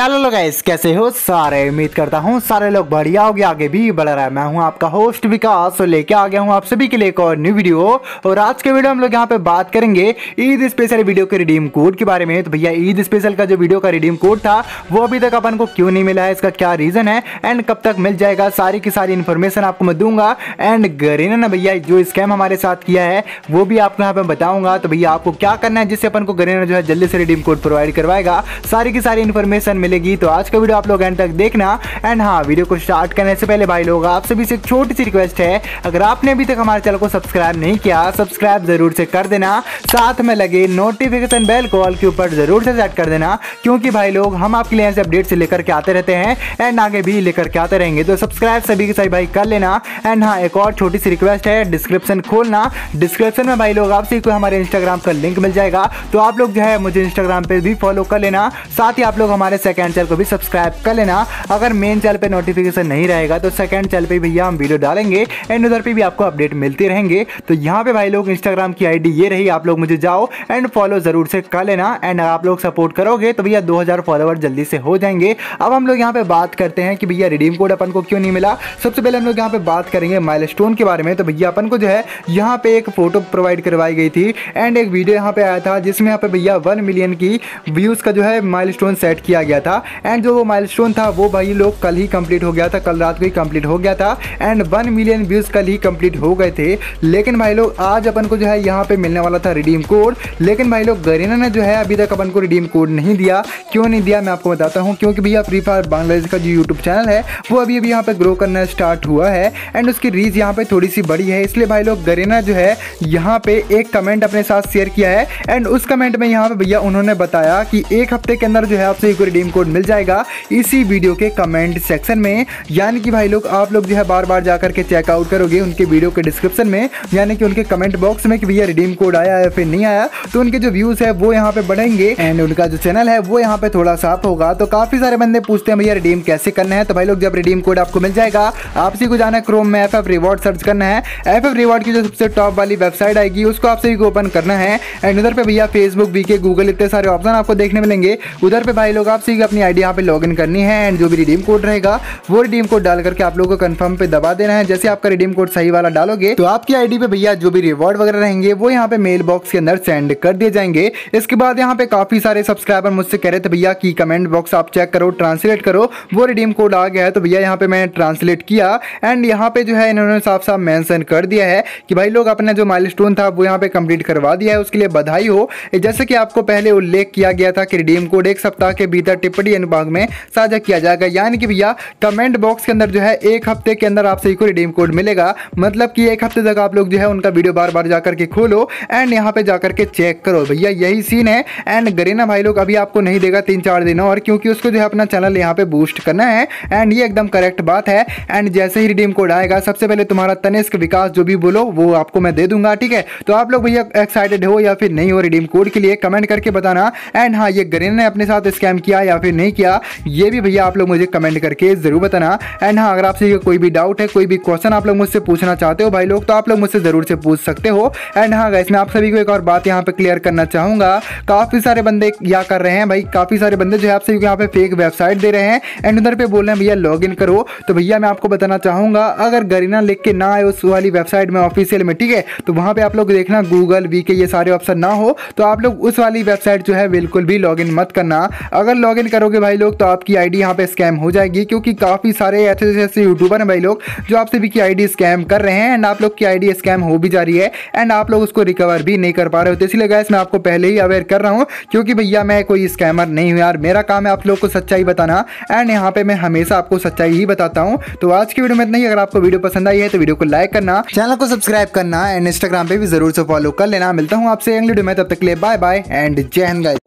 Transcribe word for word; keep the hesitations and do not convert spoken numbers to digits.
Hello लोग guys, कैसे हो सारे। उम्मीद करता हूँ सारे लोग बढ़िया हो गए, आगे भी बढ़ रहा है। मैं हूँ आपका होस्ट विकास और लेके आ गया हूँ आप सभी के लिए एक और न्यू वीडियो। और आज के वीडियो हम लोग यहाँ पे बात करेंगे ईद स्पेशल वीडियो के रिडीम कोड के बारे में। तो भैया ईद स्पेशल का जो वीडियो का रिडीम कोड था वो अभी तक अपन को क्यों नहीं मिला है, इसका क्या रीजन है एंड कब तक मिल जाएगा, सारी की सारी इन्फॉर्मेशन आपको मैं दूंगा। एंड गरीना ने भैया जो स्कैम हमारे साथ किया है वो भी आपको यहाँ पे बताऊंगा। तो भैया आपको क्या करना है जिससे अपन को गरीना जो है जल्दी से रिडीम कोड प्रोवाइड करवाएगा, सारी की सारी इन्फॉर्मेशन मिलेगी। तो आज का वीडियो आप लोग एंड तक देखना। एंड हाँ, वीडियो को स्टार्ट करने से पहले भाई लोग आप सभी से एक छोटी सी रिक्वेस्ट है, अगर आपने अभी तक हमारे चैनल को सब्सक्राइब नहीं किया सब्सक्राइब जरूर से कर देना, साथ में लगे नोटिफिकेशन बेल को ऑल के ऊपर जरूर से सेट कर देना, क्योंकि भाई लोग हम आपके लिए ऐसे अपडेट से लेकर के आते रहते हैं एंड आगे भी लेकर के आते रहेंगे। तो सब्सक्राइब सभी के सभी भाई कर लेना। एंड हाँ, एक और छोटी सी रिक्वेस्ट है, डिस्क्रिप्शन खोलना, डिस्क्रिप्शन में भाई लोग आपसे को हमारे इंस्टाग्राम का लिंक मिल जाएगा। तो आप लोग जो है मुझे इंस्टाग्राम पे भी फॉलो कर लेना, साथ ही आप लोग हमारे सेकंड चैनल को भी सब्सक्राइब कर लेना। अगर मेन चैनल पे नोटिफिकेशन नहीं रहेगा तो सेकंड चैनल पे भैया हम वीडियो डालेंगे एंड उधर पे भी आपको अपडेट मिलती रहेंगे। तो यहाँ पे भाई लोग इंस्टाग्राम की आईडी ये रही, आप लोग मुझे जाओ एंड फॉलो जरूर से कर लेना। एंड आप लोग सपोर्ट करोगे तो भैया दो हज़ार फॉलोवर जल्दी से हो जाएंगे। अब हम लोग यहाँ पे बात करते हैं कि भैया रिडीम कोड अपन को क्यों नहीं मिला। सबसे पहले हम लोग यहाँ पे बात करेंगे माइलस्टोन के बारे में। तो भैया अपन को जो है यहाँ पे एक फोटो प्रोवाइड करवाई गई थी एंड एक वीडियो यहाँ पे आया था जिसमें यहाँ पे भैया वन मिलियन की व्यूज का जो है माइलस्टोन सेट किया गया था। एंड जो वो माइलस्टोन था वो भाई लोग कल ही कंप्लीट हो गया था, कल रात को ही कंप्लीट हो गया था एंड वन मिलियन व्यूज कल ही कंप्लीट हो गए थे। लेकिन भाई लोग आज अपन को जो है यहाँ पे मिलने वाला था रिडीम कोड, लेकिन भाई लोग गरीना ने जो है अभी तक अपन को रिडीम कोड नहीं दिया। क्यों नहीं दिया मैं आपको बताता हूँ, क्योंकि भैया फ्री फायर बांग्लादेश का जो यूट्यूब चैनल है वो अभी अभी यहाँ पे ग्रो करना स्टार्ट हुआ है एंड उसकी रीच यहाँ पे थोड़ी सी बड़ी है। इसलिए भाई लोग गरीना जो है यहाँ पे एक कमेंट अपने साथ शेयर किया है एंड उस कमेंट में यहाँ पे भैया उन्होंने बताया कि एक हफ्ते के अंदर जो है आपसे एक रिडीम कोड मिल जाएगा इसी वीडियो के कमेंट सेक्शन में। यानी कि भाई लोग आप लोग जो है बार बार जाकर के चेकआउट करोगे उनके वीडियो के डिस्क्रिप्शन में, यानी कि उनके कमेंट बॉक्स में कि भैया रिडीम कोड आया या फिर नहीं आया, तो उनके जो व्यूज है वो यहाँ पे बढ़ेंगे एंड उनका जो चैनल है वो यहाँ पे थोड़ा साफ होगा। तो काफी सारे बंदे पूछते हैं भैया रिडीम कैसे करना है। तो भाई लोग जब रिडीम कोड आपको मिल जाएगा आपसे को जाना है क्रोम में एफ एफ रिवॉर्ड सर्च करना है। एफ एफ रिवॉर्ड की जो सबसे टॉप वाली वेबसाइट आएगी उसको आपसे को ओपन करना है एंड उधर पे भैया फेसबुक वीके गूगल इतने सारे ऑप्शन आपको देखने मिलेंगे। उधर पे भाई लोग आपसे अपनी आईडी यहाँ पे लॉग इन करनी है एंड जो भी रिडीम कोड रहेगा वो रिडीम कोड डाल करके आप लोगों को कंफर्म पे दबा देना है। जैसे आपका रिडीम कोड सही वाला डालोगे तो आपकी आईडी पे भैया जो भी रिवॉर्ड वगैरह रहेंगे वो यहाँ पे मेल बॉक्स के अंदर सेंड कर दिए जाएंगे। इसके बाद यहाँ पे काफी सारे सब्सक्राइबर मुझसे कह रहे थे भैया कि कमेंट बॉक्स आप चेक करो ट्रांसलेट करो, वो रिडीम कोड आ गया है। तो भैया यहाँ पे मैंने ट्रांसलेट किया एंड यहाँ पे जो है इन्होंने साफ साफ मेंशन कर दिया है कि भाई लोग अपना जो माइलस्टोन था वो यहाँ पे कंप्लीट करवा दिया है, उसके लिए बधाई हो। जैसे कि आपको पहले उल्लेख किया गया था कि रिडीम कोड एक सप्ताह के भीतर टिप्पणी अनुभाग में साझा किया जाएगा। यानी कि भैया कमेंट बॉक्स के अंदर जो है एक हफ्ते के अंदर आपसे को रिडीम कोड मिलेगा, मतलब कि एक हफ्ते तक आप लोग जो है उनका वीडियो बार बार जाकर के खोलो एंड यहाँ पे जाकर के चेक करो। भैया यही सीन है एंड गरीना भाई लोग अभी आपको नहीं देगा तीन चार दिन और, क्योंकि उसको जो है अपना चैनल यहाँ पे बूस्ट करना है एंड ये एकदम करेक्ट बात है। एंड जैसे ही रिडीम कोड आएगा सबसे पहले तुम्हारा तनिष्क विकास जो भी बोलो वो आपको मैं दे दूंगा, ठीक है। तो आप लोग भैया एक्साइटेड हो या फिर नहीं हो रिडीम कोड के लिए कमेंट करके बताना। एंड हाँ, ये गरीना ने अपने साथ स्कैम किया या फिर नहीं किया ये भी भैया आप लोग मुझे कमेंट करके जरूर बताना। एंड हाँ, अगर आपसे कोई भी डाउट है कोई भी क्वेश्चन आप लोग मुझसे पूछना चाहते हो भाई लोग तो आप लोग मुझसे जरूर से पूछ सकते हो। एंड हाँ गाइस, मैं आप सभी को एक और बात यहाँ पे क्लियर करना चाहूंगा, काफी सारे बंदे क्या कर रहे हैं भाई, काफी सारे बंदे जो है आपसे यहाँ पे फेक वेबसाइट दे रहे हैं एंड उधर पे बोल रहे हैं भैया लॉग इन करो। तो भैया मैं आपको बताना चाहूंगा अगर गरीना लिख के ना आए उस वाली वेबसाइट में ऑफिशियल में, ठीक है, तो वहां पे आप लोग देखना गूगल वीके ये सारे ऑप्शन ना हो तो आप लोग उस वाली वेबसाइट जो है बिल्कुल भी लॉग इन मत करना। अगर लॉग इन करोगे भाई लोग तो आपकी आईडी यहाँ पे स्कैम हो जाएगी, क्योंकि काफी सारे ऐसे ऐसे यूट्यूबर हैं भाई लोग जो आपसे भी की आईडी स्कैम कर रहे हैं एंड आप लोग की आईडी स्कैम हो भी जा रही है एंड आप लोग उसको रिकवर भी नहीं कर पा रहे हो। तो इसलिए गाइस मैं आपको पहले ही अवेयर कर रहा हूँ, क्योंकि भैया मैं कोई स्कैमर नहीं हूँ यार, मेरा काम है आप लोग को सच्चाई बताना एंड यहाँ पे मैं हमेशा आपको सच्चाई ही बताता हूँ। तो आज की वीडियो में इतना ही। अगर आपको वीडियो पसंद आई है तो वीडियो को लाइक करना, चैनल को सब्सक्राइब करना एंड इंस्टाग्राम पे भी जरूर से फॉलो कर लेना। मिलता हूँ आपसे अगली वीडियो में, तब तक के लिए बाय बाय एंड जय हिंद गाइस।